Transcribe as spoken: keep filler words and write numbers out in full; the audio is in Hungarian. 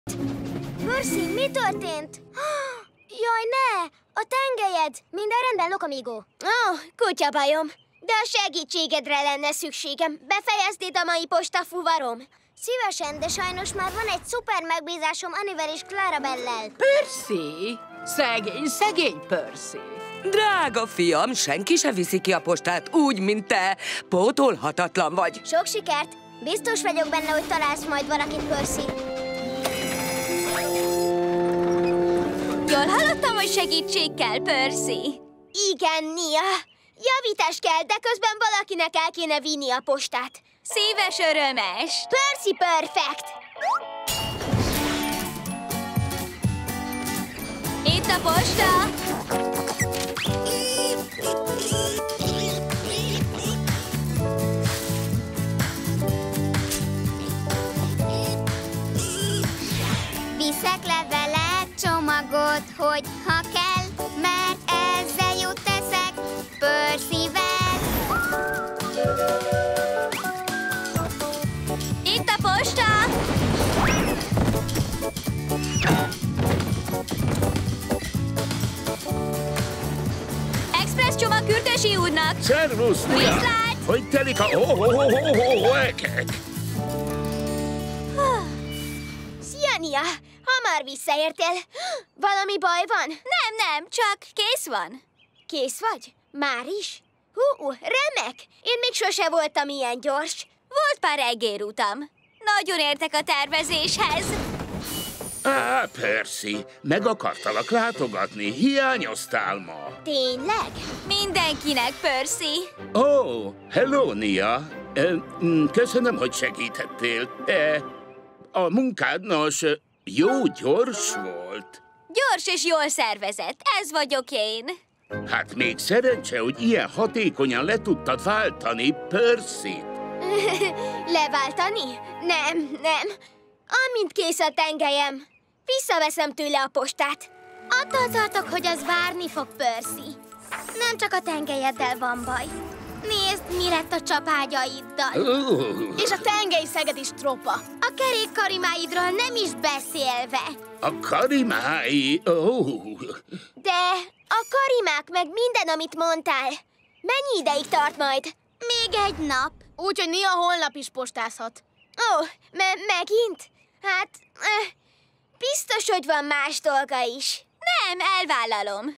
Percy, mi történt? Jaj, ne! A tengelyed! Minden rendben, Lokomigo? Ó, oh, kutyabajom. De a segítségedre lenne szükségem. Befejeznéd a mai postafuvarom? Szívesen, de sajnos már van egy szuper megbízásom Anivel és Clarabellel. Percy! Szegény, szegény Percy! Drága fiam, senki se viszi ki a postát úgy, mint te. Pótolhatatlan vagy. Sok sikert! Biztos vagyok benne, hogy találsz majd valakit, Percy. Jól hallottam, hogy segítség kell, Percy. Igen, Nia. Javítás kell, de közben valakinek el kéne vinni a postát. Szíves örömes. Percy Perfect! Itt a posta. Viszek levelet, csomagot, hogy ha kell, mert ezzel jót teszek Percyvel. Itt a posta. Express csomag Kürtösi úrnak. Szervusz, Nia! Viszlát! Hogy telik a ho-ho-ho-ho-ho-ekek? Szia, Nia! Hamar visszaértél. Valami baj van? Nem, nem, csak kész van. Kész vagy? Már is? Hú, remek! Én még sose voltam ilyen gyors. Volt pár egérutam. Nagyon értek a tervezéshez. Á, Percy, meg akartalak látogatni. Hiányoztál ma. Tényleg? Mindenkinek, Percy. Ó, oh, hello, Nia. Ö, mm, Köszönöm, hogy segítettél. E, a munkád, nos, jó gyors volt. Gyors és jól szervezett. Ez vagyok én. Hát még szerencse, hogy ilyen hatékonyan le tudtad váltani Percyt. Leváltani? Nem, nem. Amint kész a tengelyem, visszaveszem tőle a postát. Attól tartok, hogy az várni fog, Percy. Nem csak a tengelyeddel van baj. Nézd, mi lett a csapágyaiddal. Uh. És a tengelyszeged is tropa. A kerékkarimáidról nem is beszélve. A karimái... Oh. De a karimák meg minden, amit mondtál. Mennyi ideig tart majd? Még egy nap. Úgyhogy Nia holnap is postázhat. Ó, me megint? Hát, eh, biztos, hogy van más dolga is. Nem, elvállalom.